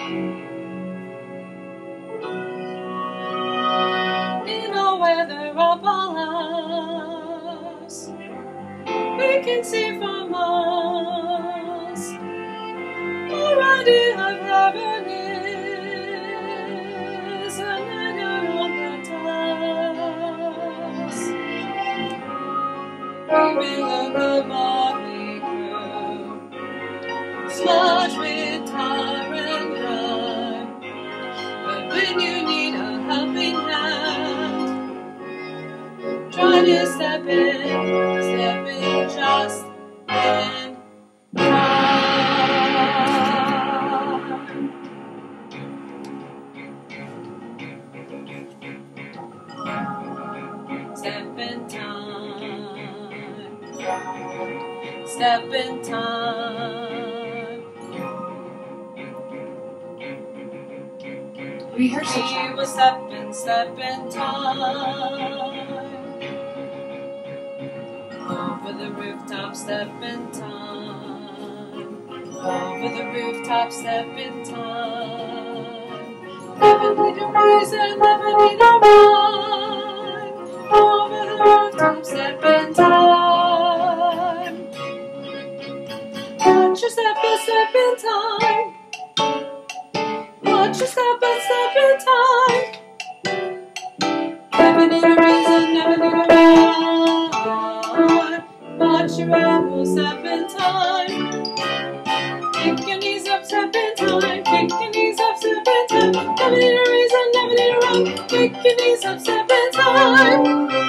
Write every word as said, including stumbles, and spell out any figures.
In all weather or balance, we can see from us our idea of heaven is, and then all that does. We may look a motley crew, sludge with tar and grime, but when you need a helping hand, try to step in, step in just in time. Step in time. Step in time. Rehearsal We time. will step in, step in time. Over the rooftop, step in time. Over the rooftop, step in time. Never need a reason, never need a rhyme. Over the rooftop, step in time. Watch your step and step in time. Watch your step and step in time. Never need a reason, never need a rhyme. Watch your animal step in time. Kick your knees up, step in time. Kick your knees up, step in time. Never need a reason, never need a rhyme. Kick your knees up, step in time.